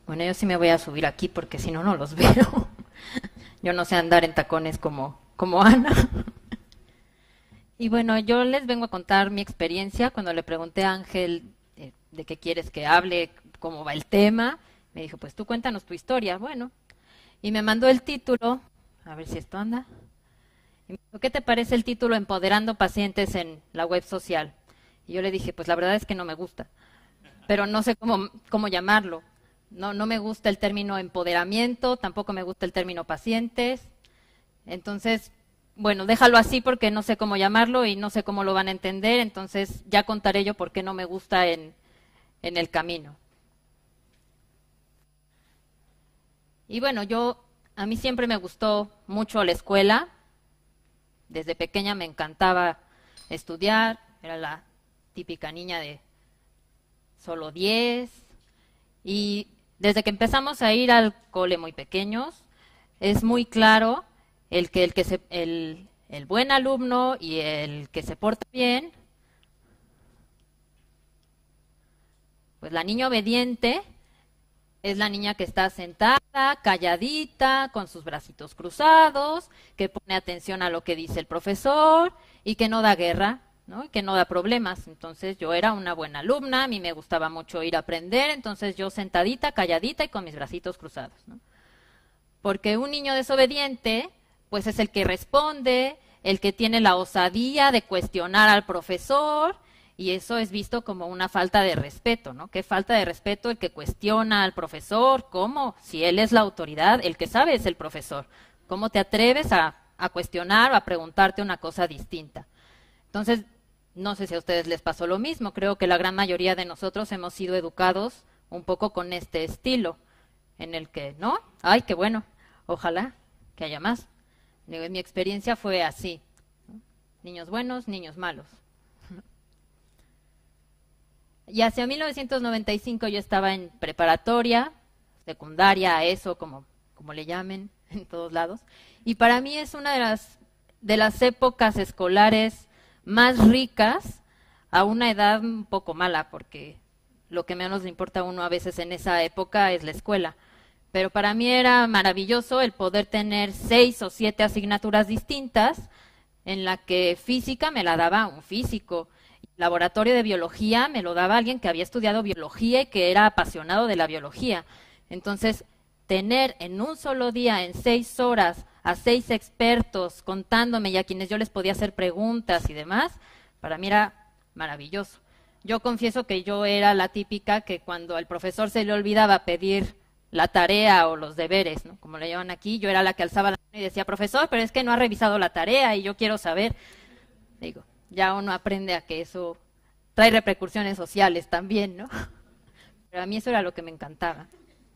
Bueno, yo sí me voy a subir aquí porque si no, no los veo. Yo no sé andar en tacones como Ana. Y bueno, yo les vengo a contar mi experiencia cuando le pregunté a Ángel de qué quieres que hable, cómo va el tema. Me dijo, pues tú cuéntanos tu historia. Bueno, y me mandó el título, a ver si esto anda. Y me dijo, ¿qué te parece el título Empoderando pacientes en la web social? Y yo le dije, pues la verdad es que no me gusta, pero no sé cómo llamarlo. No me gusta el término empoderamiento, tampoco me gusta el término pacientes. Entonces, bueno, déjalo así porque no sé cómo llamarlo y no sé cómo lo van a entender, entonces ya contaré yo por qué no me gusta en el camino. Y bueno, a mí siempre me gustó mucho la escuela, desde pequeña me encantaba estudiar, era la típica niña de solo 10 y desde que empezamos a ir al cole muy pequeños, es muy claro el buen alumno y el que se porta bien, pues la niña obediente es la niña que está sentada, calladita, con sus bracitos cruzados, que pone atención a lo que dice el profesor y que no da guerra, ¿no? Y que no da problemas. Entonces yo era una buena alumna, a mí me gustaba mucho ir a aprender, entonces yo sentadita, calladita y con mis bracitos cruzados, ¿no? Porque un niño desobediente, pues es el que responde, el que tiene la osadía de cuestionar al profesor, y eso es visto como una falta de respeto, ¿no? ¿Qué falta de respeto el que cuestiona al profesor? ¿Cómo? Si él es la autoridad, el que sabe es el profesor. ¿Cómo te atreves a cuestionar o a preguntarte una cosa distinta? Entonces, no sé si a ustedes les pasó lo mismo. Creo que la gran mayoría de nosotros hemos sido educados un poco con este estilo, en el que, ¿no? Ay, qué bueno, ojalá que haya más. Digo, en mi experiencia fue así, ¿no? Niños buenos, niños malos. Y hacia 1995 yo estaba en preparatoria, secundaria, a eso, como le llamen en todos lados. Y para mí es una de las épocas escolares más ricas a una edad un poco mala, porque lo que menos le importa a uno a veces en esa época es la escuela. Pero para mí era maravilloso el poder tener 6 o 7 asignaturas distintas, en la que física me la daba un físico, laboratorio de biología me lo daba alguien que había estudiado biología y que era apasionado de la biología. Entonces, tener en un solo día, en 6 horas, a 6 expertos contándome y a quienes yo les podía hacer preguntas y demás, para mí era maravilloso. Yo confieso que yo era la típica que cuando al profesor se le olvidaba pedir la tarea o los deberes, ¿no? Como le llaman aquí, yo era la que alzaba la mano y decía, profesor, pero es que no ha revisado la tarea y yo quiero saber. Digo, ya uno aprende a que eso trae repercusiones sociales también, ¿no? Pero a mí eso era lo que me encantaba.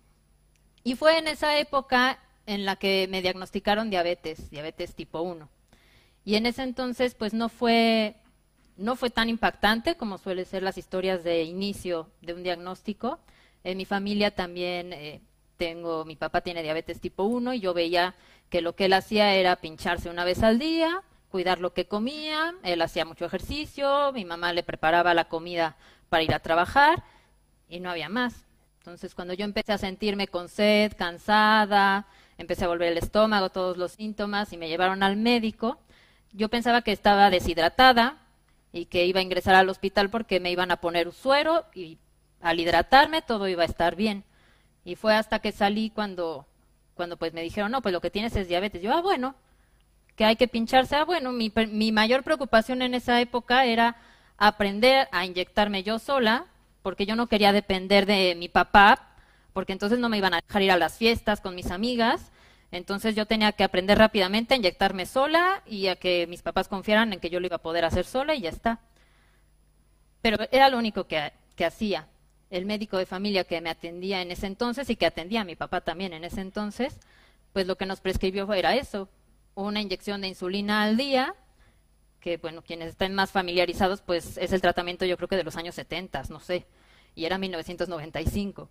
Y fue en esa época en la que me diagnosticaron diabetes tipo 1. Y en ese entonces, pues no fue tan impactante como suelen ser las historias de inicio de un diagnóstico. En mi familia también mi papá tiene diabetes tipo 1 y yo veía que lo que él hacía era pincharse una vez al día, cuidar lo que comía, él hacía mucho ejercicio, mi mamá le preparaba la comida para ir a trabajar y no había más. Entonces, cuando yo empecé a sentirme con sed, cansada, empecé a volver el estómago, todos los síntomas y me llevaron al médico, yo pensaba que estaba deshidratada y que iba a ingresar al hospital porque me iban a poner un suero y al hidratarme todo iba a estar bien. Y fue hasta que salí cuando pues me dijeron, no, pues lo que tienes es diabetes. Yo, bueno, que hay que pincharse. Bueno, mi mayor preocupación en esa época era aprender a inyectarme yo sola, porque yo no quería depender de mi papá, porque entonces no me iban a dejar ir a las fiestas con mis amigas. Entonces yo tenía que aprender rápidamente a inyectarme sola y a que mis papás confiaran en que yo lo iba a poder hacer sola y ya está. Pero era lo único que hacía. El médico de familia que me atendía en ese entonces y que atendía a mi papá también en ese entonces, pues lo que nos prescribió era eso, una inyección de insulina al día, que bueno, quienes estén más familiarizados, pues es el tratamiento yo creo que de los años 70, no sé, y era 1995.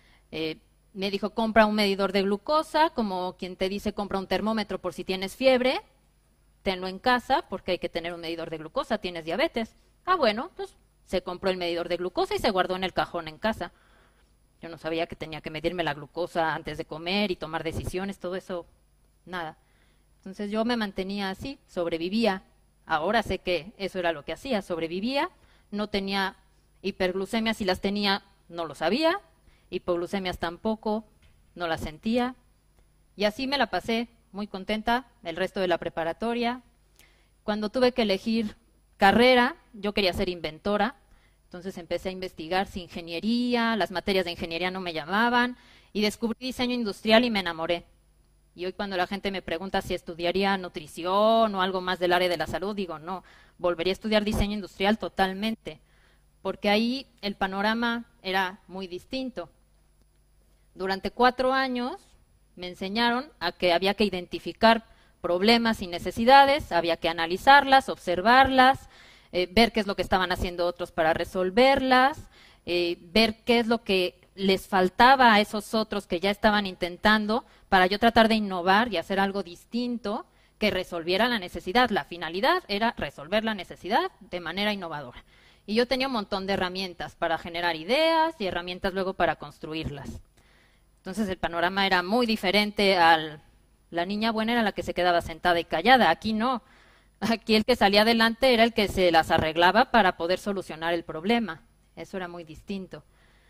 Me dijo, compra un medidor de glucosa, como quien te dice, compra un termómetro por si tienes fiebre, tenlo en casa, porque hay que tener un medidor de glucosa, tienes diabetes. Bueno, pues se compró el medidor de glucosa y se guardó en el cajón en casa. Yo no sabía que tenía que medirme la glucosa antes de comer y tomar decisiones, todo eso, nada. Entonces yo me mantenía así, sobrevivía. Ahora sé que eso era lo que hacía, sobrevivía, no tenía hiperglucemias, si las tenía no lo sabía, hipoglucemias tampoco, no las sentía. Y así me la pasé muy contenta el resto de la preparatoria. Cuando tuve que elegir carrera, yo quería ser inventora, entonces empecé a investigar si ingeniería, las materias de ingeniería no me llamaban, y descubrí diseño industrial y me enamoré. Y hoy cuando la gente me pregunta si estudiaría nutrición o algo más del área de la salud, digo no, volvería a estudiar diseño industrial totalmente, porque ahí el panorama era muy distinto. Durante 4 años me enseñaron a que había que identificar problemas y necesidades, había que analizarlas, observarlas, ver qué es lo que estaban haciendo otros para resolverlas, ver qué es lo que les faltaba a esos otros que ya estaban intentando para yo tratar de innovar y hacer algo distinto que resolviera la necesidad. La finalidad era resolver la necesidad de manera innovadora. Y yo tenía un montón de herramientas para generar ideas y herramientas luego para construirlas. Entonces el panorama era muy diferente al... La niña buena era la que se quedaba sentada y callada, aquí no. Aquí el que salía adelante era el que se las arreglaba para poder solucionar el problema. Eso era muy distinto.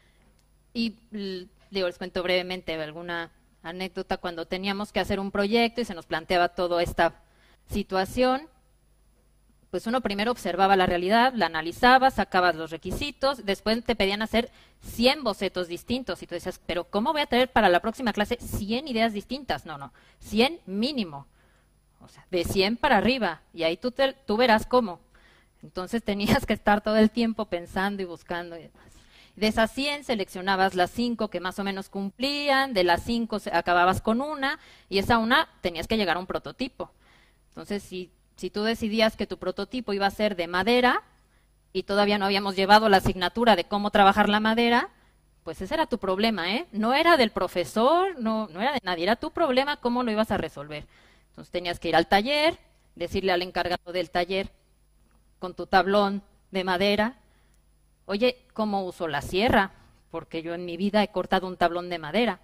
Y digo, les cuento brevemente alguna anécdota cuando teníamos que hacer un proyecto y se nos planteaba toda esta situación. Pues uno primero observaba la realidad, la analizaba, sacabas los requisitos, después te pedían hacer 100 bocetos distintos y tú decías, pero ¿cómo voy a tener para la próxima clase 100 ideas distintas? No, 100 mínimo, o sea, de 100 para arriba, y ahí tú verás cómo. Entonces tenías que estar todo el tiempo pensando y buscando y demás. De esas 100 seleccionabas las 5 que más o menos cumplían, de las 5 acababas con una, y esa una tenías que llegar a un prototipo. Entonces, si tú decidías que tu prototipo iba a ser de madera y todavía no habíamos llevado la asignatura de cómo trabajar la madera, pues ese era tu problema, ¿eh? No era del profesor, no era de nadie, era tu problema cómo lo ibas a resolver. Entonces tenías que ir al taller, decirle al encargado del taller con tu tablón de madera, oye, ¿cómo uso la sierra? Porque yo en mi vida he cortado un tablón de madera.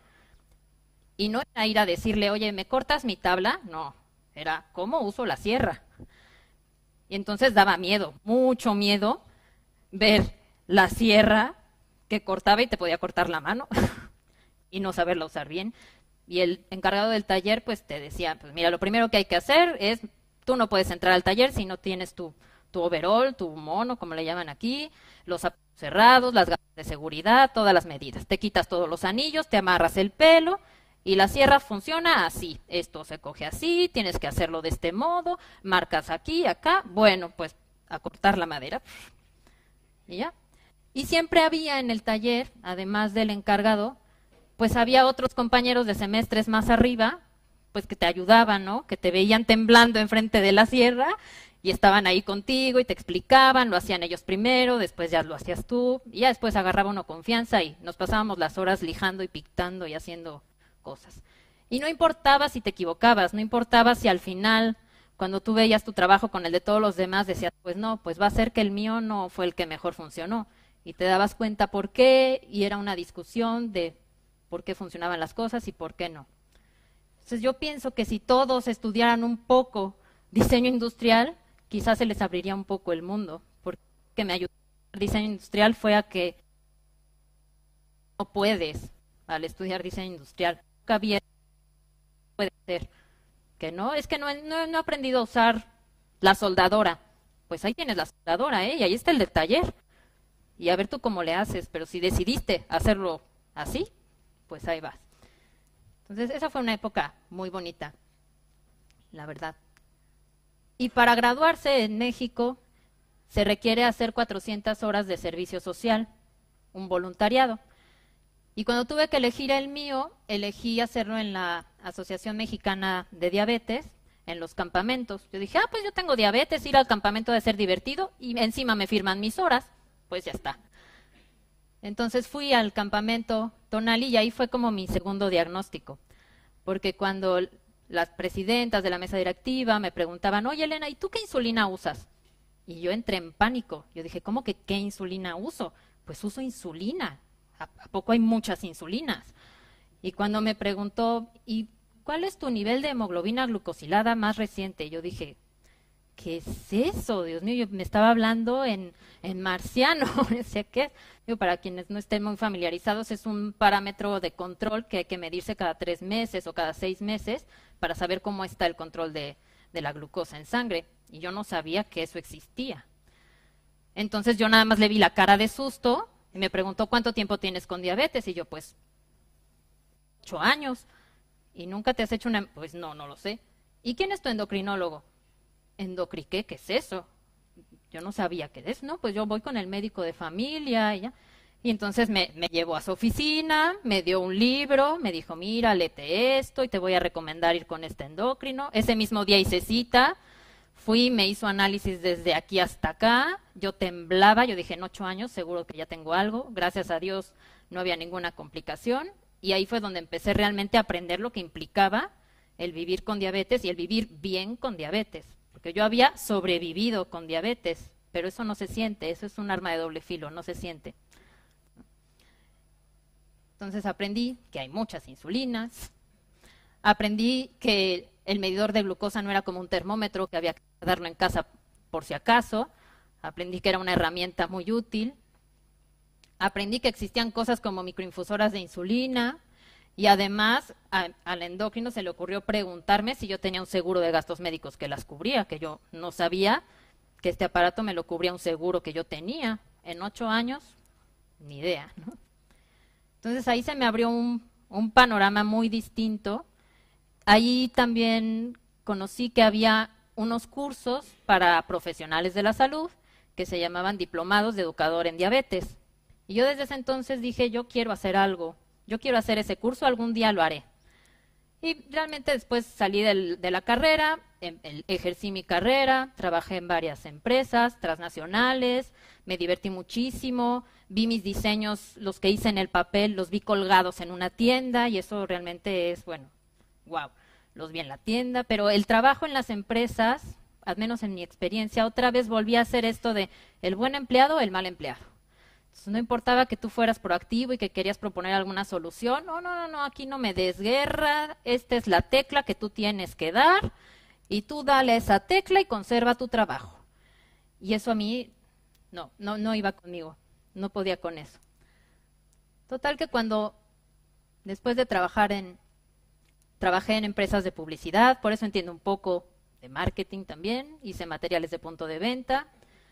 Y no era ir a decirle, oye, ¿me cortas mi tabla? No. Era cómo uso la sierra. Y entonces daba miedo, mucho miedo, ver la sierra que cortaba y te podía cortar la mano y no saberla usar bien. Y el encargado del taller pues te decía, pues mira, lo primero que hay que hacer es, tú no puedes entrar al taller si no tienes tu overall, tu mono, como le llaman aquí, los zapatos cerrados, las gafas de seguridad, todas las medidas. Te quitas todos los anillos, te amarras el pelo. Y la sierra funciona así, esto se coge así, tienes que hacerlo de este modo, marcas aquí, acá, bueno, pues a cortar la madera. Y ya. Y siempre había en el taller, además del encargado, pues había otros compañeros de semestres más arriba, pues que te ayudaban, ¿no? Que te veían temblando enfrente de la sierra y estaban ahí contigo y te explicaban, lo hacían ellos primero, después ya lo hacías tú, y ya después agarraba uno confianza y nos pasábamos las horas lijando y pictando y haciendo cosas. Y no importaba si te equivocabas, no importaba si al final, cuando tú veías tu trabajo con el de todos los demás, decías, pues no, pues va a ser que el mío no fue el que mejor funcionó. Y te dabas cuenta por qué, y era una discusión de por qué funcionaban las cosas y por qué no. Entonces yo pienso que si todos estudiaran un poco diseño industrial, quizás se les abriría un poco el mundo. Porque me ayudó el diseño industrial fue a que no puedes al estudiar diseño industrial. Bien puede ser que no, es que no he aprendido a usar la soldadora. Pues ahí tienes la soldadora, y ahí está el del taller. Y a ver tú cómo le haces, pero si decidiste hacerlo así, pues ahí vas. Entonces, esa fue una época muy bonita, la verdad. Y para graduarse en México se requiere hacer 400 horas de servicio social, un voluntariado. Y cuando tuve que elegir el mío, elegí hacerlo en la Asociación Mexicana de Diabetes, en los campamentos. Yo dije, pues yo tengo diabetes, ir al campamento debe ser divertido, y encima me firman mis horas, pues ya está. Entonces fui al campamento Tonali y ahí fue como mi segundo diagnóstico, porque cuando las presidentas de la mesa directiva me preguntaban, oye Elena, ¿y tú qué insulina usas? Y yo entré en pánico. Yo dije, ¿cómo que qué insulina uso? Pues uso insulina. ¿A poco hay muchas insulinas? Y cuando me preguntó, ¿y cuál es tu nivel de hemoglobina glucosilada más reciente? Yo dije, ¿qué es eso? Dios mío, me estaba hablando en marciano. Decía, ¿qué? Digo, para quienes no estén muy familiarizados, es un parámetro de control que hay que medirse cada 3 meses o cada 6 meses para saber cómo está el control de la glucosa en sangre. Y yo no sabía que eso existía. Entonces yo nada más le vi la cara de susto y me preguntó, ¿cuánto tiempo tienes con diabetes? Y yo, pues, 8 años. ¿Y nunca te has hecho una...? Pues no, no lo sé. ¿Y quién es tu endocrinólogo? ¿Endocriqué? ¿Qué es eso? Yo no sabía qué es, ¿no? Pues yo voy con el médico de familia y ya. Y entonces me llevó a su oficina, me dio un libro, me dijo, mira, léete esto y te voy a recomendar ir con este endocrino. Ese mismo día hice cita, fui, me hizo análisis desde aquí hasta acá, yo temblaba, yo dije, en 8 años seguro que ya tengo algo, gracias a Dios no había ninguna complicación. Y ahí fue donde empecé realmente a aprender lo que implicaba el vivir con diabetes y el vivir bien con diabetes. Porque yo había sobrevivido con diabetes, pero eso no se siente, eso es un arma de doble filo, no se siente. Entonces aprendí que hay muchas insulinas, aprendí que el medidor de glucosa no era como un termómetro, que había que darlo en casa por si acaso, aprendí que era una herramienta muy útil, aprendí que existían cosas como microinfusoras de insulina, y además al endocrino se le ocurrió preguntarme si yo tenía un seguro de gastos médicos que las cubría, que yo no sabía que este aparato me lo cubría un seguro que yo tenía. En 8 años, ni idea, ¿no? Entonces ahí se me abrió un panorama muy distinto. Ahí también conocí que había unos cursos para profesionales de la salud que se llamaban diplomados de educador en diabetes. Y yo desde ese entonces dije, yo quiero hacer algo. Yo quiero hacer ese curso, algún día lo haré. Y realmente después salí de la carrera, ejercí mi carrera, trabajé en varias empresas transnacionales, me divertí muchísimo, vi mis diseños, los que hice en el papel, los vi colgados en una tienda y eso realmente es, bueno, wow, los vi en la tienda, pero el trabajo en las empresas, al menos en mi experiencia, otra vez volví a hacer esto de el buen empleado o el mal empleado. Entonces, no importaba que tú fueras proactivo y que querías proponer alguna solución. No, aquí no me des guerra. Esta es la tecla que tú tienes que dar y tú dale a esa tecla y conserva tu trabajo. Y eso a mí no iba conmigo. No podía con eso. Total que después de trabajé en empresas de publicidad, por eso entiendo un poco de marketing también, hice materiales de punto de venta.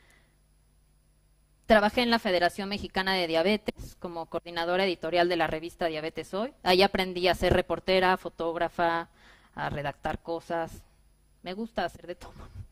Trabajé en la Federación Mexicana de Diabetes como coordinadora editorial de la revista Diabetes Hoy. Ahí aprendí a ser reportera, fotógrafa, a redactar cosas. Me gusta hacer de todo.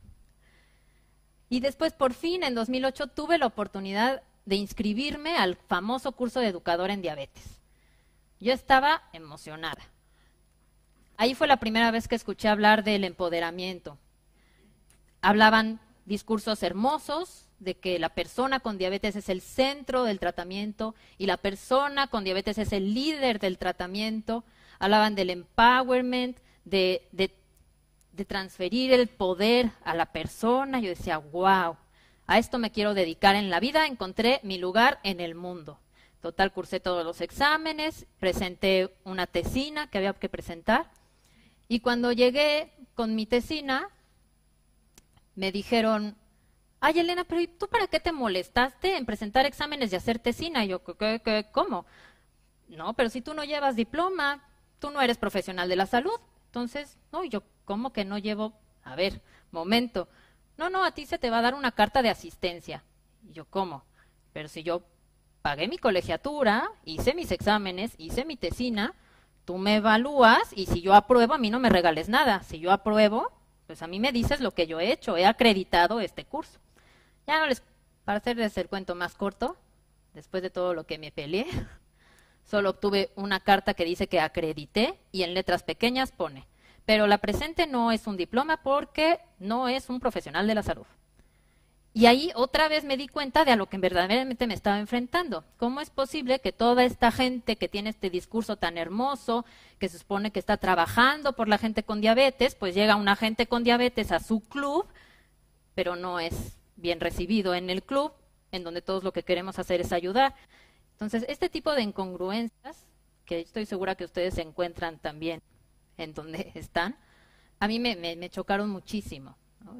Y después, por fin, en 2008, tuve la oportunidad de inscribirme al famoso curso de educador en diabetes. Yo estaba emocionada. Ahí fue la primera vez que escuché hablar del empoderamiento. Hablaban discursos hermosos de que la persona con diabetes es el centro del tratamiento y la persona con diabetes es el líder del tratamiento. Hablaban del empowerment, de transferir el poder a la persona. Yo decía, wow, a esto me quiero dedicar en la vida, encontré mi lugar en el mundo. Total, cursé todos los exámenes, presenté una tesina que había que presentar y cuando llegué con mi tesina me dijeron, ay, Elena, pero ¿y tú para qué te molestaste en presentar exámenes y hacer tesina? Y yo, ¿cómo? No, pero si tú no llevas diploma, tú no eres profesional de la salud. Entonces, no, y yo, ¿cómo que no llevo? A ver, momento. No, a ti se te va a dar una carta de asistencia. Y yo, ¿cómo? Pero si yo pagué mi colegiatura, hice mis exámenes, hice mi tesina, tú me evalúas y si yo apruebo, a mí no me regales nada. Si yo apruebo, pues a mí me dices lo que yo he hecho, he acreditado este curso. Ya para hacerles el cuento más corto, después de todo lo que me peleé, solo obtuve una carta que dice que acredité y en letras pequeñas pone, pero la presente no es un diploma porque no es un profesional de la salud. Y ahí otra vez me di cuenta de a lo que verdaderamente me estaba enfrentando. ¿Cómo es posible que toda esta gente que tiene este discurso tan hermoso, que se supone que está trabajando por la gente con diabetes, pues llega una gente con diabetes a su club, pero no es bien recibido en el club, en donde todos lo que queremos hacer es ayudar? Entonces, este tipo de incongruencias, que estoy segura que ustedes se encuentran también en donde están, a mí me chocaron muchísimo, ¿no?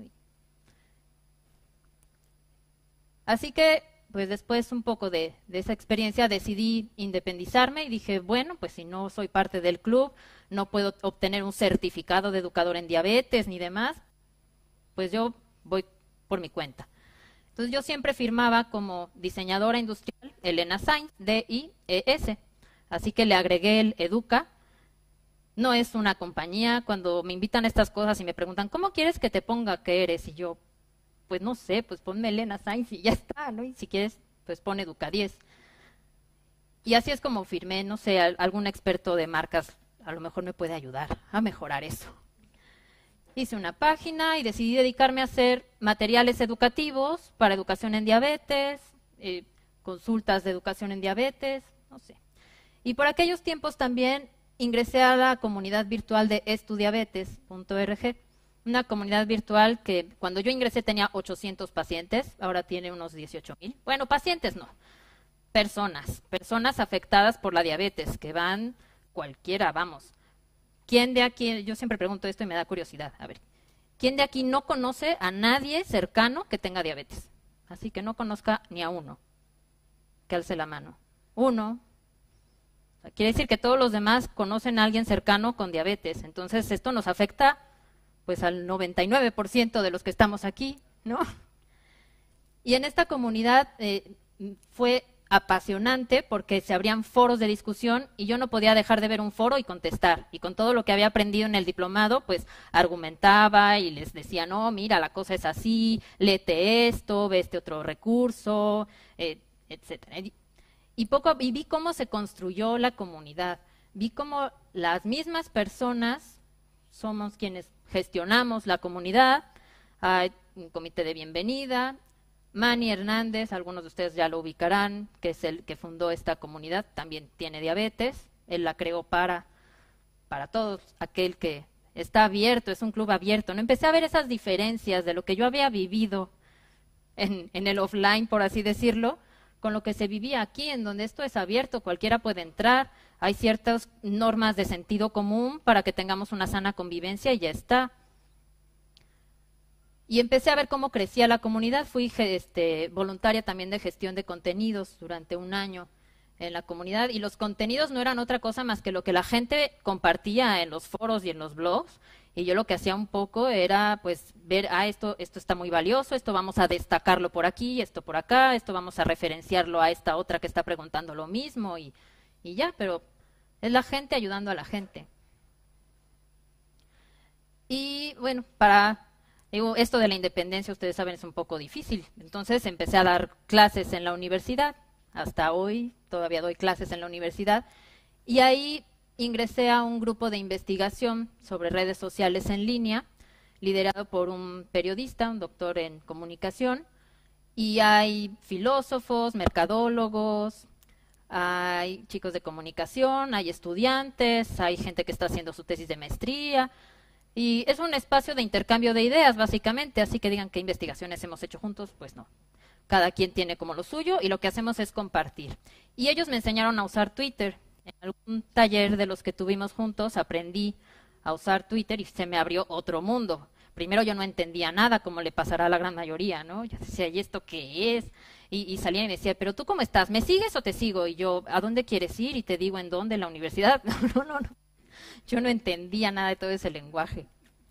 Así que, pues después un poco de esa experiencia decidí independizarme y dije, bueno, pues si no soy parte del club, no puedo obtener un certificado de educador en diabetes ni demás, pues yo voy por mi cuenta. Entonces yo siempre firmaba como diseñadora industrial Elena Sainz, DIES. Así que le agregué el Educa. No es una compañía. Cuando me invitan a estas cosas y me preguntan, ¿cómo quieres que te ponga que eres? Y yo, pues no sé, pues ponme Elena Sainz y ya está, ¿no? Y si quieres, pues pon Educa 10. Y así es como firmé, no sé, algún experto de marcas a lo mejor me puede ayudar a mejorar eso. Hice una página y decidí dedicarme a hacer materiales educativos para educación en diabetes, consultas de educación en diabetes, no sé. Y por aquellos tiempos también ingresé a la comunidad virtual de estudiabetes.org, una comunidad virtual que cuando yo ingresé tenía 800 pacientes, ahora tiene unos 18,000. Bueno, pacientes no, personas afectadas por la diabetes, que van cualquiera, vamos. ¿Quién de aquí, yo siempre pregunto esto y me da curiosidad, a ver, ¿quién de aquí no conoce a nadie cercano que tenga diabetes? Así que no conozca ni a uno, que alce la mano. Uno. Quiere decir que todos los demás conocen a alguien cercano con diabetes. Entonces esto nos afecta pues al 99% de los que estamos aquí, ¿no? Y en esta comunidad fue apasionante porque se abrían foros de discusión y yo no podía dejar de ver un foro y contestar. Y con todo lo que había aprendido en el diplomado, pues argumentaba y les decía, no, mira, la cosa es así, léete esto, ve este otro recurso, etcétera. Y vi cómo se construyó la comunidad. Vi cómo las mismas personas somos quienes gestionamos la comunidad. Hay un comité de bienvenida. Manny Hernández, algunos de ustedes ya lo ubicarán, que es el que fundó esta comunidad, también tiene diabetes. Él la creó para todos, aquel que está abierto, es un club abierto. No empecé a ver esas diferencias de lo que yo había vivido en el offline, por así decirlo, con lo que se vivía aquí, en donde esto es abierto, cualquiera puede entrar, hay ciertas normas de sentido común para que tengamos una sana convivencia y ya está. Y empecé a ver cómo crecía la comunidad. Fui voluntaria también de gestión de contenidos durante un año en la comunidad, y los contenidos no eran otra cosa más que lo que la gente compartía en los foros y en los blogs, y yo lo que hacía un poco era pues ver, esto está muy valioso, esto vamos a destacarlo por aquí, esto por acá, esto vamos a referenciarlo a esta otra que está preguntando lo mismo, y ya, pero es la gente ayudando a la gente. Y bueno, esto de la independencia, ustedes saben, es un poco difícil. Entonces empecé a dar clases en la universidad. Hasta hoy todavía doy clases en la universidad. Y ahí ingresé a un grupo de investigación sobre redes sociales en línea, liderado por un periodista, un doctor en comunicación. Y hay filósofos, mercadólogos, hay chicos de comunicación, hay estudiantes, hay gente que está haciendo su tesis de maestría. Y es un espacio de intercambio de ideas, básicamente, así que digan qué investigaciones hemos hecho juntos, pues no. Cada quien tiene como lo suyo y lo que hacemos es compartir. Y ellos me enseñaron a usar Twitter. En algún taller de los que tuvimos juntos aprendí a usar Twitter y se me abrió otro mundo. Primero yo no entendía nada, como le pasará a la gran mayoría, ¿no? Yo decía, ¿y esto qué es? Y salía y me decía, ¿pero tú cómo estás? ¿Me sigues o te sigo? Y yo, ¿a dónde quieres ir? Y te digo, ¿en dónde? ¿En la universidad? No. Yo no entendía nada de todo ese lenguaje.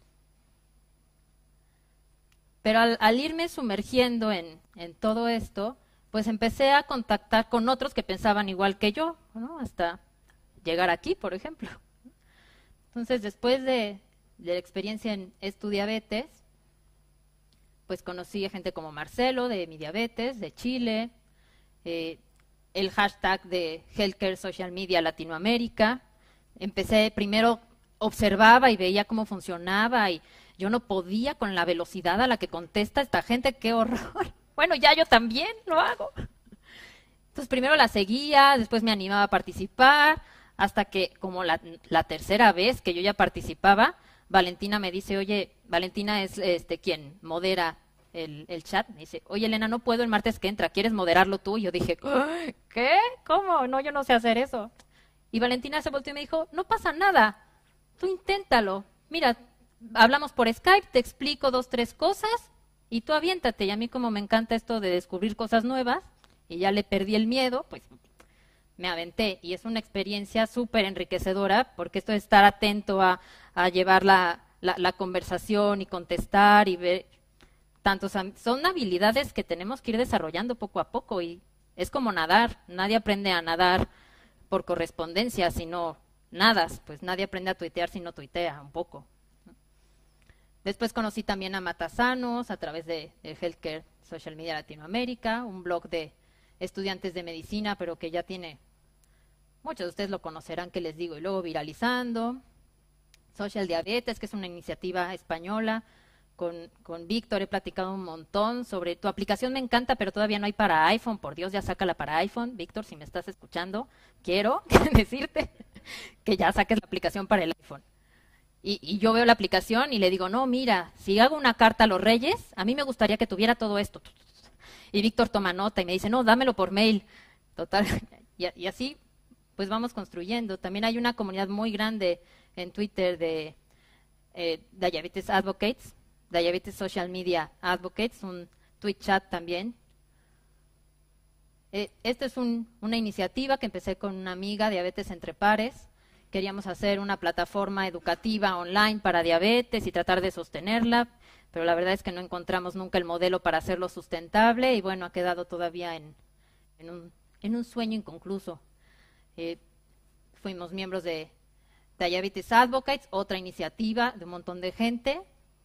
Pero al irme sumergiendo en todo esto, pues empecé a contactar con otros que pensaban igual que yo, ¿no? Hasta llegar aquí, por ejemplo. Entonces, después de la experiencia en Estudiabetes, pues conocí a gente como Marcelo, de Mi Diabetes, de Chile, el hashtag de Healthcare Social Media Latinoamérica. Empecé, primero observaba y veía cómo funcionaba y yo no podía con la velocidad a la que contesta esta gente, qué horror. Bueno, ya yo también lo hago. Entonces primero la seguía, después me animaba a participar, hasta que como la tercera vez que yo ya participaba, Valentina me dice, oye, Valentina es quien modera el chat, me dice, oye Elena, no puedo el martes que entra, ¿quieres moderarlo tú? Y yo dije, ¿qué? ¿Cómo? No, yo no sé hacer eso. Y Valentina se volteó y me dijo, no pasa nada, tú inténtalo. Mira, hablamos por Skype, te explico 2, 3 cosas y tú aviéntate. Y a mí como me encanta esto de descubrir cosas nuevas y ya le perdí el miedo, pues me aventé. Y es una experiencia súper enriquecedora porque esto de estar atento a llevar la conversación y contestar y ver son habilidades que tenemos que ir desarrollando poco a poco y es como nadar, nadie aprende a nadar por correspondencia, sino nadas, pues nadie aprende a tuitear si no tuitea un poco. Después conocí también a Matasanos a través de Healthcare Social Media Latinoamérica, un blog de estudiantes de medicina, pero que ya tiene, muchos de ustedes lo conocerán, que les digo, y luego viralizando. Social Diabetes, que es una iniciativa española. Con Víctor he platicado un montón sobre tu aplicación, me encanta, pero todavía no hay para iPhone. Por Dios, ya sácala para iPhone. Víctor, si me estás escuchando, quiero decirte que ya saques la aplicación para el iPhone. Y yo veo la aplicación y le digo, no, mira, si hago una carta a los Reyes, a mí me gustaría que tuviera todo esto. Y Víctor toma nota y me dice, no, dámelo por mail. Total, y así pues vamos construyendo. También hay una comunidad muy grande en Twitter de Diabetes Advocates, Diabetes Social Media Advocates, un tweet chat también. Esta es una iniciativa que empecé con una amiga, Diabetes entre Pares. Queríamos hacer una plataforma educativa online para diabetes y tratar de sostenerla, pero la verdad es que no encontramos nunca el modelo para hacerlo sustentable y bueno, ha quedado todavía en un sueño inconcluso. Fuimos miembros de Diabetes Advocates, otra iniciativa de un montón de gente.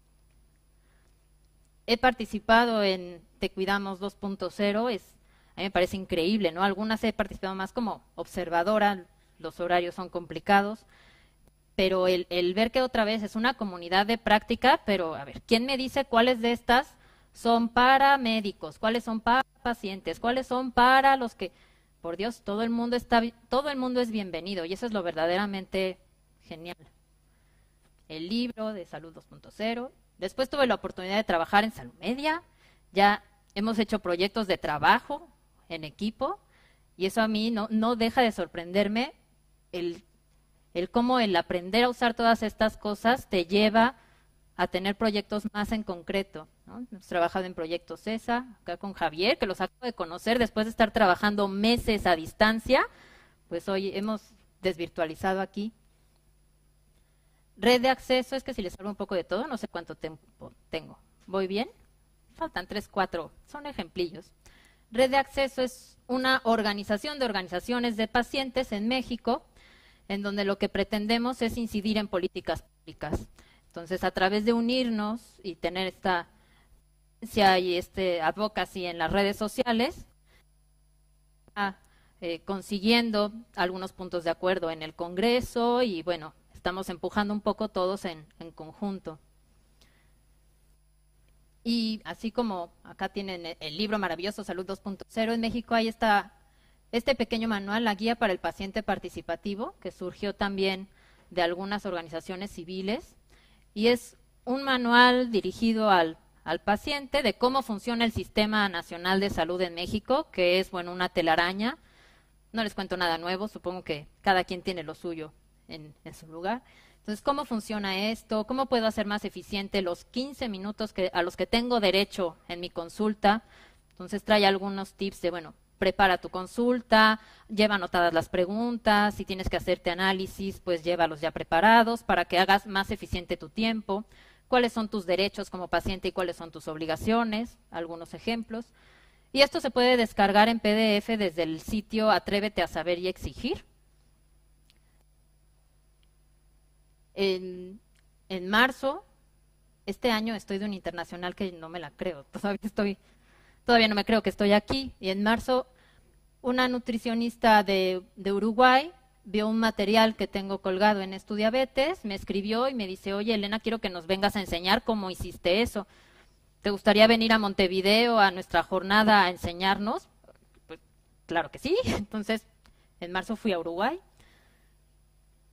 He participado en Te Cuidamos 2.0, a mí me parece increíble, ¿no? Algunas he participado más como observadora, los horarios son complicados, pero el ver que otra vez es una comunidad de práctica, pero a ver, ¿quién me dice cuáles de estas son para médicos, cuáles son para pacientes, cuáles son para los que, por Dios, todo el mundo es bienvenido y eso es lo verdaderamente genial. El libro de Salud 2.0. Después tuve la oportunidad de trabajar en Salud Media, ya hemos hecho proyectos de trabajo en equipo y eso a mí no deja de sorprenderme el cómo el aprender a usar todas estas cosas te lleva a tener proyectos más en concreto, ¿no? Hemos trabajado en proyectos CESA, acá con Javier, que los acabo de conocer después de estar trabajando meses a distancia, pues hoy hemos desvirtualizado aquí. Red de acceso, es que si les hablo un poco de todo, no sé cuánto tiempo tengo. ¿Voy bien? Faltan 3, 4, son ejemplillos. Red de acceso es una organización de organizaciones de pacientes en México, en donde lo que pretendemos es incidir en políticas públicas. Entonces, a través de unirnos y tener esta y advocacy en las redes sociales, consiguiendo algunos puntos de acuerdo en el Congreso y bueno, estamos empujando un poco todos en conjunto. Y así como acá tienen el libro maravilloso Salud 2.0, en México hay este pequeño manual, la guía para el paciente participativo, que surgió también de algunas organizaciones civiles, y es un manual dirigido al paciente de cómo funciona el Sistema Nacional de Salud en México, que es, bueno, una telaraña. No les cuento nada nuevo, supongo que cada quien tiene lo suyo en su lugar. Entonces, ¿cómo funciona esto? ¿Cómo puedo hacer más eficiente los 15 minutos a los que tengo derecho en mi consulta? Entonces, trae algunos tips de, bueno, prepara tu consulta, lleva anotadas las preguntas, si tienes que hacerte análisis, pues llévalos ya preparados para que hagas más eficiente tu tiempo. ¿Cuáles son tus derechos como paciente y cuáles son tus obligaciones? Algunos ejemplos. Y esto se puede descargar en PDF desde el sitio Atrévete a Saber y Exigir. En marzo, este año estoy de un internacional que no me la creo, todavía no me creo que estoy aquí. Y en marzo, una nutricionista de Uruguay vio un material que tengo colgado en Estudiabetes, me escribió y me dice, oye Elena, quiero que nos vengas a enseñar cómo hiciste eso. ¿Te gustaría venir a Montevideo a nuestra jornada a enseñarnos? Pues claro que sí. Entonces, en marzo fui a Uruguay.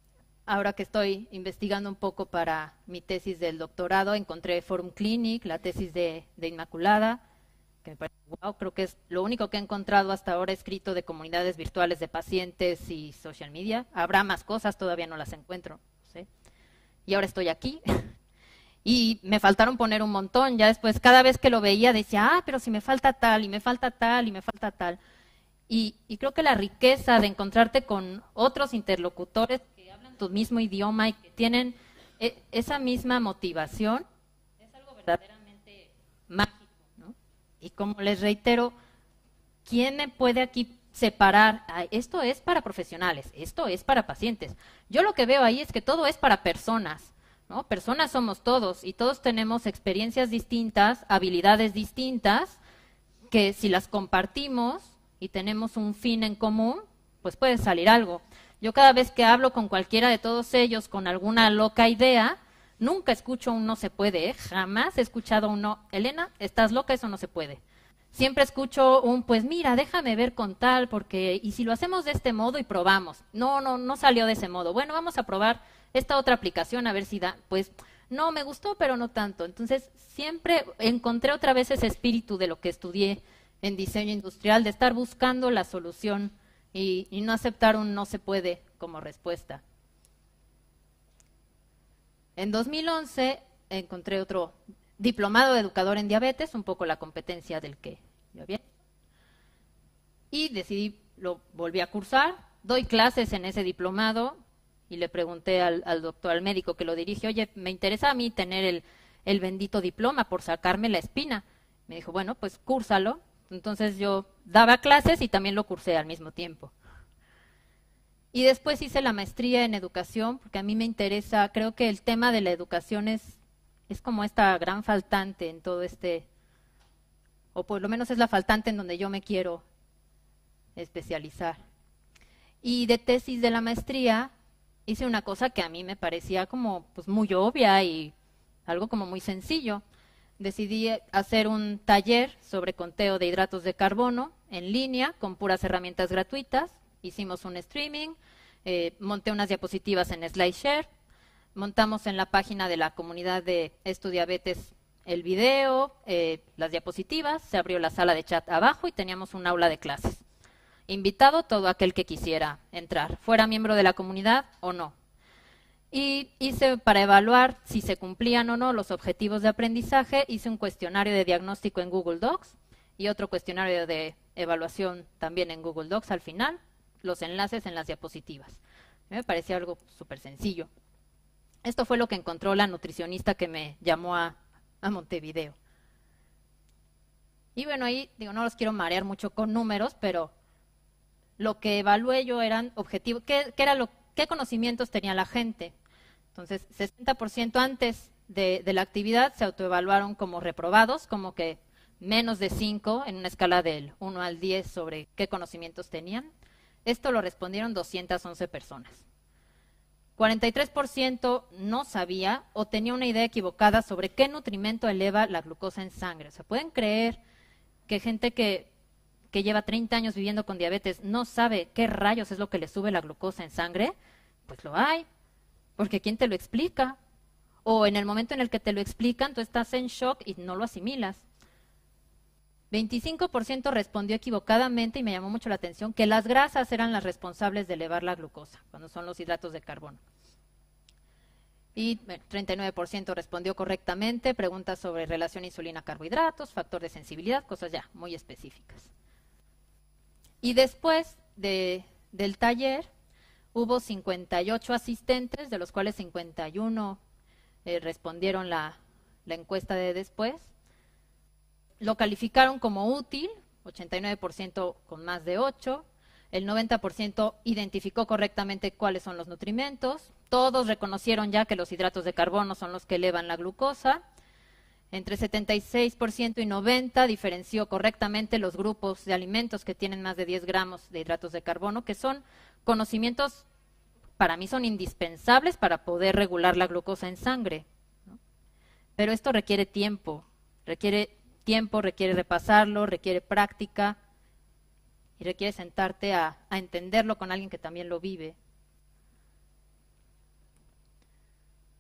ahora que estoy investigando un poco para mi tesis del doctorado, encontré Forum Clinic, la tesis de Inmaculada, que me parece wow, creo que es lo único que he encontrado hasta ahora escrito de comunidades virtuales de pacientes y social media. Habrá más cosas, todavía no las encuentro, no sé. Y ahora estoy aquí. Y me faltaron poner un montón. Ya después, cada vez que lo veía, decía, pero si me falta tal, y me falta tal, y me falta tal. Y creo que la riqueza de encontrarte con otros interlocutores que hablan tu mismo idioma y que tienen esa misma motivación es algo verdaderamente mágico, ¿no? Y como les reitero, ¿quién me puede aquí separar? Esto es para profesionales, esto es para pacientes. Yo lo que veo ahí es que todo es para personas, ¿no? Personas somos todos y todos tenemos experiencias distintas, habilidades distintas, que si las compartimos y tenemos un fin en común, pues puede salir algo. Yo cada vez que hablo con cualquiera de todos ellos con alguna loca idea, nunca escucho un no se puede, ¿eh? Jamás he escuchado un no, Elena, estás loca, eso no se puede. Siempre escucho un, pues mira, déjame ver con tal, porque, y si lo hacemos de este modo y probamos. No salió de ese modo. Bueno, vamos a probar esta otra aplicación a ver si da, pues no, me gustó, pero no tanto. Entonces, siempre encontré otra vez ese espíritu de lo que estudié en diseño industrial, de estar buscando la solución y no aceptar un no se puede como respuesta. En 2011 encontré otro diplomado de educador en diabetes, un poco la competencia del que yo había. Y decidí, lo volví a cursar, doy clases en ese diplomado y le pregunté al doctor, al médico que lo dirige, oye, me interesa a mí tener el bendito diploma por sacarme la espina. Me dijo, bueno, pues cúrsalo. Entonces yo daba clases y también lo cursé al mismo tiempo. Y después hice la maestría en educación, porque a mí me interesa, creo que el tema de la educación es como esta gran faltante en todo o por lo menos es la faltante en donde yo me quiero especializar. Y de tesis de la maestría hice una cosa que a mí me parecía como pues muy obvia y algo como muy sencillo. Decidí hacer un taller sobre conteo de hidratos de carbono en línea con puras herramientas gratuitas. Hicimos un streaming, monté unas diapositivas en SlideShare, montamos en la página de la comunidad de Estudiabetes el video, las diapositivas, se abrió la sala de chat abajo y teníamos un aula de clases. Invitado todo aquel que quisiera entrar, fuera miembro de la comunidad o no. Y hice, para evaluar si se cumplían o no los objetivos de aprendizaje, hice un cuestionario de diagnóstico en Google Docs y otro cuestionario de evaluación también en Google Docs al final, los enlaces en las diapositivas. Me parecía algo súper sencillo. Esto fue lo que encontró la nutricionista que me llamó a Montevideo. Y bueno, ahí digo, no los quiero marear mucho con números, pero lo que evalué yo eran objetivos, qué conocimientos tenía la gente. Entonces, 60% antes de la actividad se autoevaluaron como reprobados, como que menos de 5 en una escala del 1 al 10 sobre qué conocimientos tenían. Esto lo respondieron 211 personas. 43% no sabía o tenía una idea equivocada sobre qué nutrimento eleva la glucosa en sangre. O sea, ¿pueden creer que gente que lleva 30 años viviendo con diabetes no sabe qué rayos es lo que le sube la glucosa en sangre? Pues lo hay, porque ¿quién te lo explica? O en el momento en el que te lo explican, tú estás en shock y no lo asimilas. 25% respondió equivocadamente, y me llamó mucho la atención, que las grasas eran las responsables de elevar la glucosa, cuando son los hidratos de carbono. Y 39% respondió correctamente, preguntas sobre relación insulina-carbohidratos, factor de sensibilidad, cosas ya muy específicas. Y después del taller hubo 58 asistentes, de los cuales 51 respondieron la encuesta de después. Lo calificaron como útil, 89% con más de 8, el 90% identificó correctamente cuáles son los nutrimentos, todos reconocieron ya que los hidratos de carbono son los que elevan la glucosa, entre 76% y 90% diferenció correctamente los grupos de alimentos que tienen más de 10 gramos de hidratos de carbono, que son conocimientos, para mí son indispensables para poder regular la glucosa en sangre, ¿no? Pero esto requiere tiempo, requiere repasarlo, requiere práctica y requiere sentarte a entenderlo con alguien que también lo vive.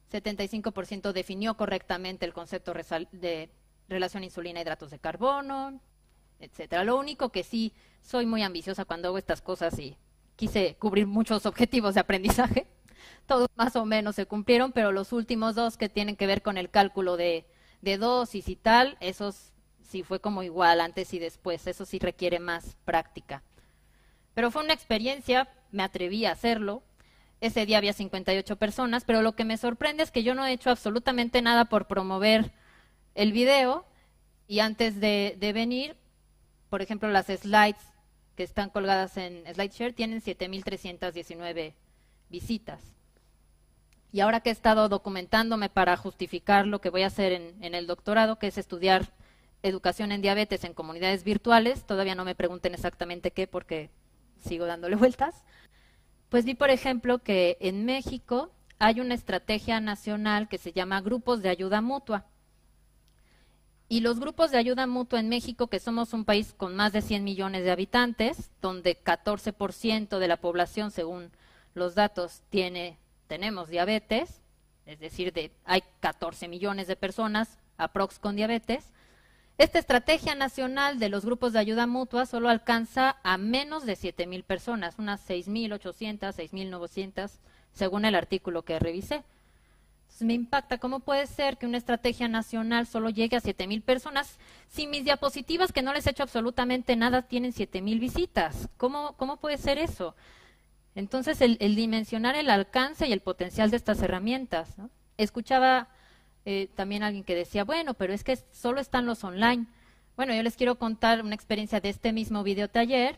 75% definió correctamente el concepto de relación insulina-hidratos de carbono, etcétera. Lo único que sí, soy muy ambiciosa cuando hago estas cosas y quise cubrir muchos objetivos de aprendizaje. Todos más o menos se cumplieron, pero los últimos dos que tienen que ver con el cálculo de dosis y tal, esos sí fue como igual antes y después, eso sí requiere más práctica. Pero fue una experiencia, me atreví a hacerlo. Ese día había 58 personas, pero lo que me sorprende es que yo no he hecho absolutamente nada por promover el video, y antes de venir, por ejemplo, las slides que están colgadas en SlideShare tienen 7,319 visitas. Y ahora que he estado documentándome para justificar lo que voy a hacer en el doctorado, que es estudiar educación en diabetes en comunidades virtuales, todavía no me pregunten exactamente qué porque sigo dándole vueltas, pues vi, por ejemplo, que en México hay una estrategia nacional que se llama Grupos de Ayuda Mutua. Y los grupos de ayuda mutua en México, que somos un país con más de 100 millones de habitantes, donde 14% de la población, según los datos, tenemos diabetes, es decir, hay 14 millones de personas aprox con diabetes. Esta estrategia nacional de los grupos de ayuda mutua solo alcanza a menos de 7,000 personas, unas 6,800, 6,900, según el artículo que revisé. Entonces me impacta, ¿cómo puede ser que una estrategia nacional solo llegue a 7,000 personas si mis diapositivas, que no les he hecho absolutamente nada, tienen 7,000 visitas? ¿Cómo puede ser eso? Entonces, el dimensionar el alcance y el potencial de estas herramientas, ¿no? Escuchaba también alguien que decía, bueno, pero es que solo están los online. Bueno, yo les quiero contar una experiencia de este mismo videotaller.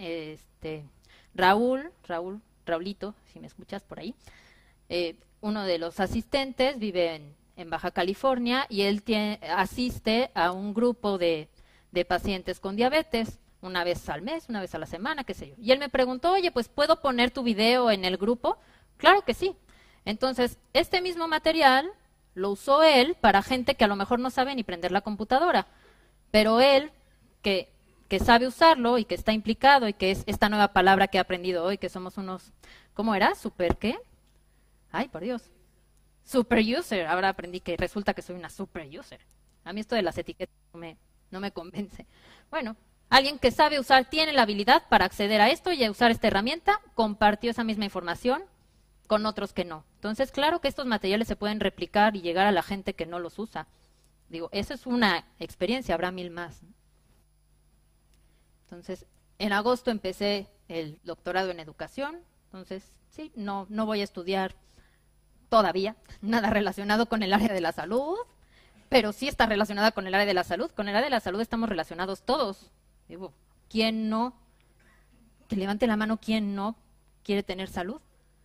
Raulito, si me escuchas por ahí, uno de los asistentes vive en Baja California y él asiste a un grupo de pacientes con diabetes, una vez al mes, una vez a la semana, qué sé yo. Y él me preguntó, oye, pues ¿puedo poner tu video en el grupo? Claro que sí. Entonces, este mismo material lo usó él para gente que a lo mejor no sabe ni prender la computadora, pero él, que sabe usarlo y que está implicado y que es esta nueva palabra que he aprendido hoy, que somos unos, ¿cómo era? ¿Super qué? Ay, por Dios. Super user. Ahora aprendí que resulta que soy una super user. A mí esto de las etiquetas no me convence. Bueno, alguien que sabe usar, tiene la habilidad para acceder a esto y a usar esta herramienta, compartió esa misma información con otros que no. Entonces, claro que estos materiales se pueden replicar y llegar a la gente que no los usa. Digo, esa es una experiencia, habrá 1,000 más. Entonces, en agosto empecé el doctorado en educación. Entonces, sí, no voy a estudiar todavía nada relacionado con el área de la salud, pero sí está relacionada con el área de la salud. Con el área de la salud estamos relacionados todos. Digo, ¿quién no? Que levante la mano, ¿quién no quiere tener salud?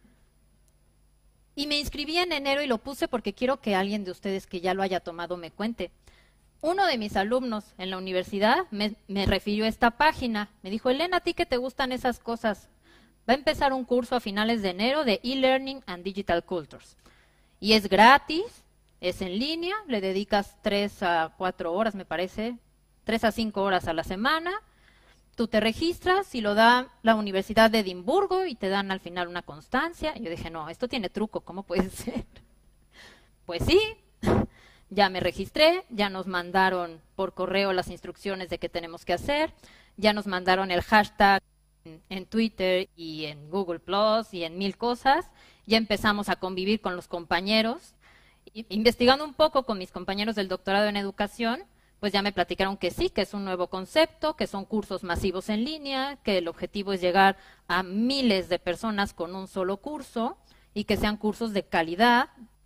Y me inscribí en enero y lo puse porque quiero que alguien de ustedes que ya lo haya tomado me cuente. Uno de mis alumnos en la universidad me refirió a esta página. Me dijo, Elena, ¿a ti que te gustan esas cosas? Va a empezar un curso a finales de enero de e-learning and digital cultures. Y es gratis, es en línea, le dedicas 3 a 4 horas, me parece, 3 a 5 horas a la semana. Tú te registras y lo da la Universidad de Edimburgo y te dan al final una constancia. Y yo dije, no, esto tiene truco, ¿cómo puede ser? Pues sí, ya me registré, ya nos mandaron por correo las instrucciones de qué tenemos que hacer, ya nos mandaron el hashtag en Twitter y en Google Plus y en 1,000 cosas. Ya empezamos a convivir con los compañeros. Investigando un poco con mis compañeros del doctorado en educación, pues ya me platicaron que sí, que es un nuevo concepto, que son cursos masivos en línea, que el objetivo es llegar a miles de personas con un solo curso y que sean cursos de calidad,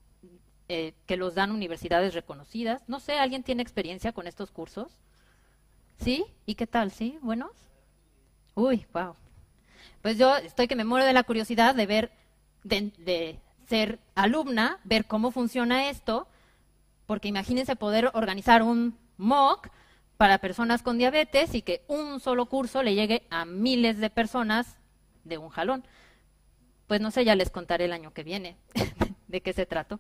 que los dan universidades reconocidas. No sé, ¿alguien tiene experiencia con estos cursos? ¿Sí? ¿Y qué tal? ¿Sí? ¿Buenos? Uy, wow. Pues yo estoy que me muero de la curiosidad de ver, de ser alumna, ver cómo funciona esto, porque imagínense poder organizar un MOOC para personas con diabetes y que un solo curso le llegue a miles de personas de un jalón. Pues no sé, ya les contaré el año que viene de qué se trató.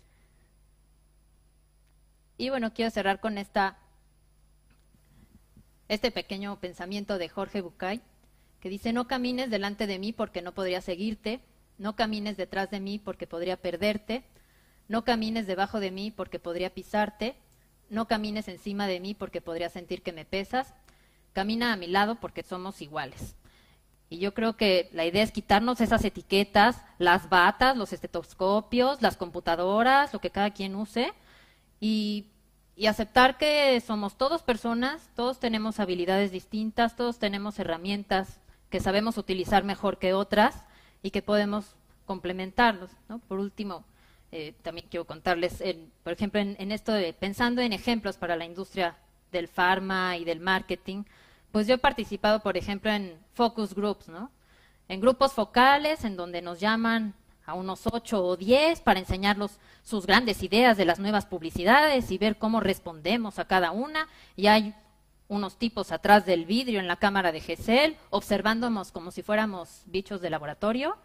Y bueno, quiero cerrar con este pequeño pensamiento de Jorge Bucay, que dice, no camines delante de mí porque no podría seguirte, no camines detrás de mí porque podría perderte, no camines debajo de mí porque podría pisarte, no camines encima de mí porque podría sentir que me pesas, camina a mi lado porque somos iguales. Y yo creo que la idea es quitarnos esas etiquetas, las batas, los estetoscopios, las computadoras, lo que cada quien use, y aceptar que somos todos personas, todos tenemos habilidades distintas, todos tenemos herramientas que sabemos utilizar mejor que otras y que podemos complementarlos, ¿no? Por último, también quiero contarles, por ejemplo, en esto de pensando en ejemplos para la industria del farma y del marketing, pues yo he participado, por ejemplo, en focus groups, ¿no? En grupos focales en donde nos llaman a unos 8 o 10 para enseñarlos sus grandes ideas de las nuevas publicidades y ver cómo respondemos a cada una. Y hay unos tipos atrás del vidrio en la cámara de Gesell, observándonos como si fuéramos bichos de laboratorio.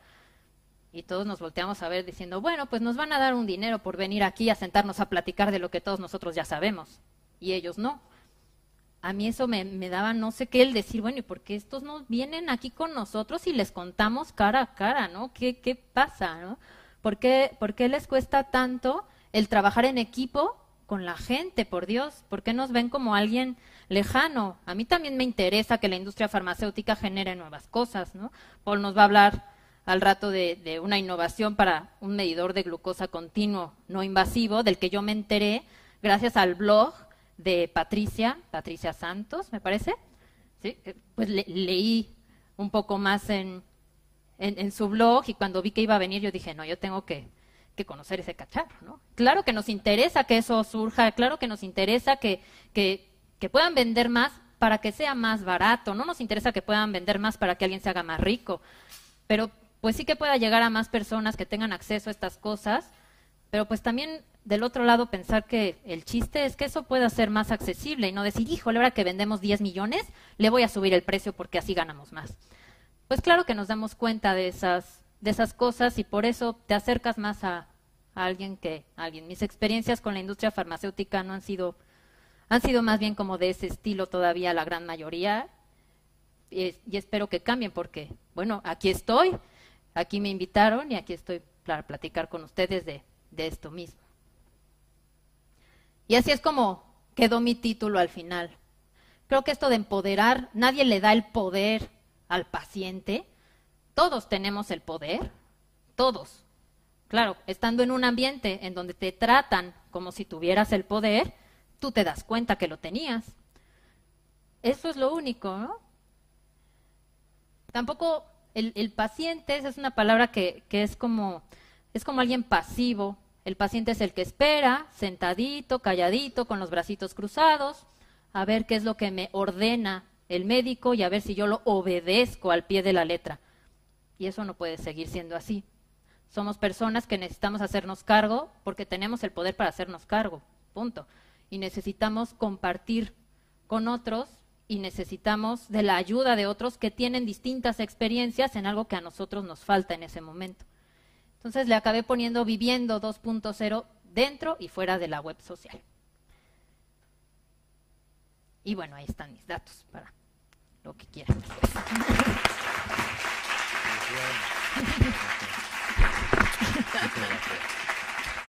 Y todos nos volteamos a ver diciendo, bueno, pues nos van a dar un dinero por venir aquí a sentarnos a platicar de lo que todos nosotros ya sabemos. Y ellos no. A mí eso me daba no sé qué el decir, bueno, ¿y por qué estos no vienen aquí con nosotros y les contamos cara a cara, ¿no? ¿Qué pasa, no? ¿Por qué les cuesta tanto el trabajar en equipo con la gente, por Dios? ¿Por qué nos ven como alguien lejano? A mí también me interesa que la industria farmacéutica genere nuevas cosas, ¿no? Paul nos va a hablar al rato de una innovación para un medidor de glucosa continuo no invasivo, del que yo me enteré gracias al blog de Patricia Santos, me parece. ¿Sí? Pues leí un poco más en su blog y cuando vi que iba a venir yo dije, no, yo tengo que conocer ese cacharro, ¿no? Claro que nos interesa que eso surja, claro que nos interesa que puedan vender más para que sea más barato, no nos interesa que puedan vender más para que alguien se haga más rico, pero pues sí que pueda llegar a más personas que tengan acceso a estas cosas, pero pues también del otro lado pensar que el chiste es que eso pueda ser más accesible y no decir, híjole, ahora que vendemos 10 millones, le voy a subir el precio porque así ganamos más. Pues claro que nos damos cuenta de esas cosas y por eso te acercas más a alguien que a alguien. Mis experiencias con la industria farmacéutica no han sido más bien como de ese estilo todavía la gran mayoría y espero que cambien porque, bueno, aquí estoy, aquí me invitaron y aquí estoy para platicar con ustedes de esto mismo. Y así es como quedó mi título al final. Creo que esto de empoderar, nadie le da el poder al paciente. Todos tenemos el poder, todos. Claro, estando en un ambiente en donde te tratan como si tuvieras el poder, tú te das cuenta que lo tenías. Eso es lo único, ¿no? Tampoco el paciente, esa es una palabra que es como alguien pasivo. El paciente es el que espera, sentadito, calladito, con los bracitos cruzados, a ver qué es lo que me ordena el médico y a ver si yo lo obedezco al pie de la letra. Y eso no puede seguir siendo así. Somos personas que necesitamos hacernos cargo porque tenemos el poder para hacernos cargo, punto. Y necesitamos compartir con otros y necesitamos de la ayuda de otros que tienen distintas experiencias en algo que a nosotros nos falta en ese momento. Entonces le acabé poniendo Viviendo 2.0 dentro y fuera de la web social. Y bueno, ahí están mis datos para lo que quieran después.